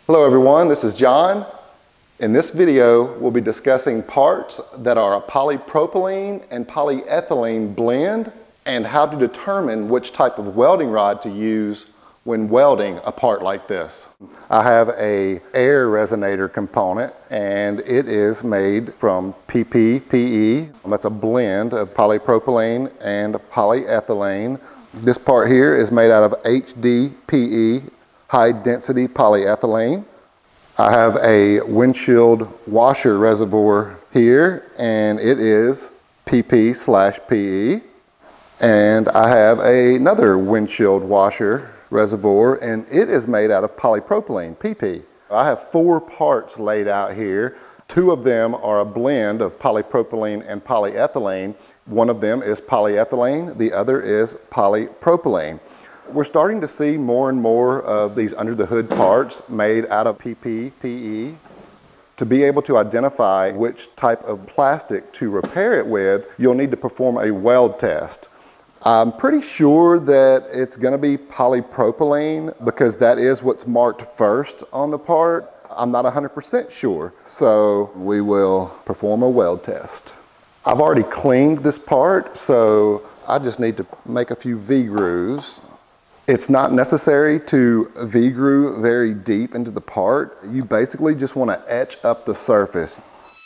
Hello everyone, this is John. In this video, we'll be discussing parts that are a polypropylene and polyethylene blend and how to determine which type of welding rod to use when welding a part like this. I have a air resonator component and it is made from PE. That's a blend of polypropylene and polyethylene. This part here is made out of HDPE, high density polyethylene. I have a windshield washer reservoir here and it is PP/PE. And I have another windshield washer reservoir and it is made out of polypropylene, PP. I have 4 parts laid out here. 2 of them are a blend of polypropylene and polyethylene. One of them is polyethylene, the other is polypropylene. We're starting to see more and more of these under the hood parts made out of PE. To be able to identify which type of plastic to repair it with, you'll need to perform a weld test. I'm pretty sure that it's going to be polypropylene because that is what's marked first on the part. I'm not 100% sure, so we will perform a weld test. I've already cleaned this part, so I just need to make a few V-grooves. It's not necessary to V-groove very deep into the part. You basically just want to etch up the surface.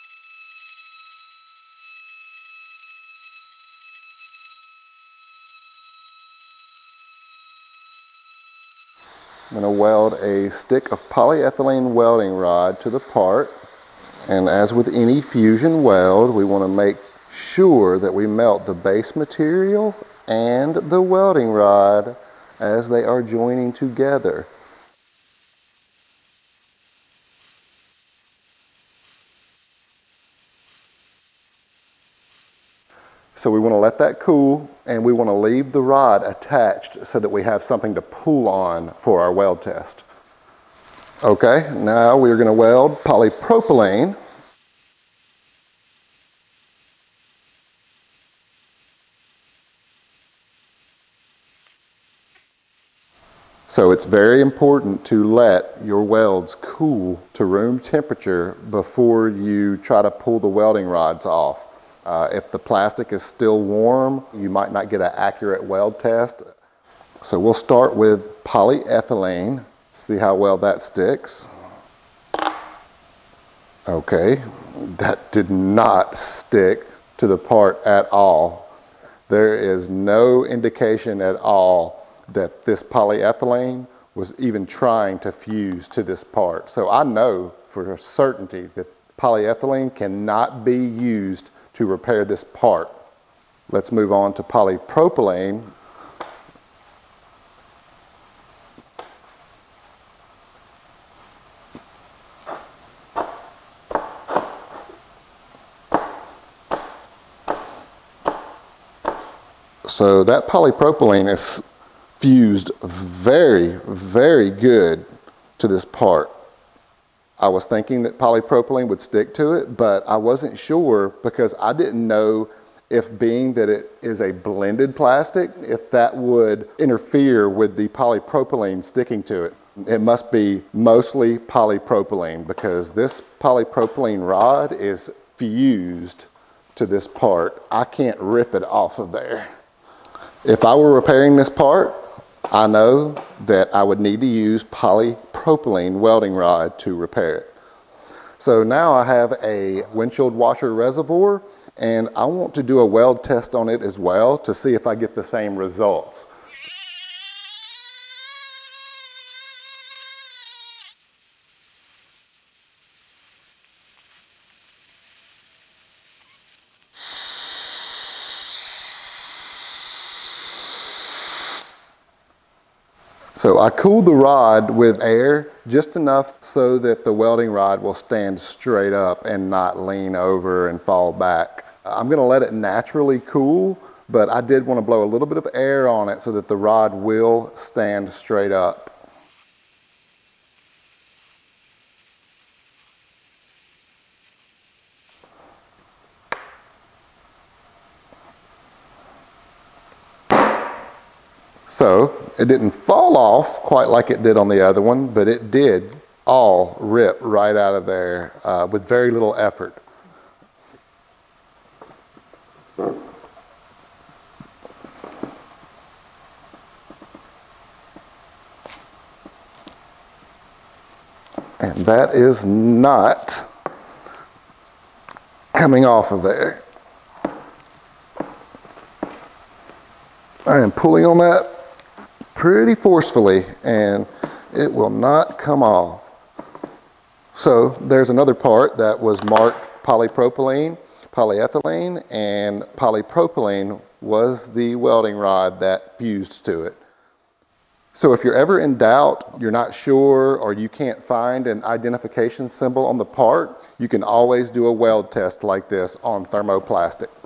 I'm going to weld a stick of polyethylene welding rod to the part. And as with any fusion weld, we want to make sure that we melt the base material and the welding rod as they are joining together. So we want to let that cool and we want to leave the rod attached so that we have something to pull on for our weld test. Okay, now we're going to weld polypropylene. So it's very important to let your welds cool to room temperature before you try to pull the welding rods off. If the plastic is still warm, you might not get an accurate weld test. So we'll start with polyethylene, see how well that sticks. Okay, that did not stick to the part at all. There is no indication at all that this polyethylene was even trying to fuse to this part. So I know for certainty that polyethylene cannot be used to repair this part. Let's move on to polypropylene. So that polypropylene is fused very, very good to this part. I was thinking that polypropylene would stick to it, but I wasn't sure because I didn't know if being that it is a blended plastic, if that would interfere with the polypropylene sticking to it. It must be mostly polypropylene because this polypropylene rod is fused to this part. I can't rip it off of there. If I were repairing this part, I know that I would need to use polypropylene welding rod to repair it. So now I have a windshield washer reservoir and I want to do a weld test on it as well to see if I get the same results. So I cooled the rod with air just enough so that the welding rod will stand straight up and not lean over and fall back. I'm going to let it naturally cool, but I did want to blow a little bit of air on it so that the rod will stand straight up. So it didn't fall off quite like it did on the other one, but it did all rip right out of there with very little effort. And that is not coming off of there. I am pulling on that pretty forcefully and it will not come off. So there's another part that was marked polypropylene, polyethylene, and polypropylene was the welding rod that fused to it. So if you're ever in doubt, you're not sure, or you can't find an identification symbol on the part, you can always do a weld test like this on thermoplastic.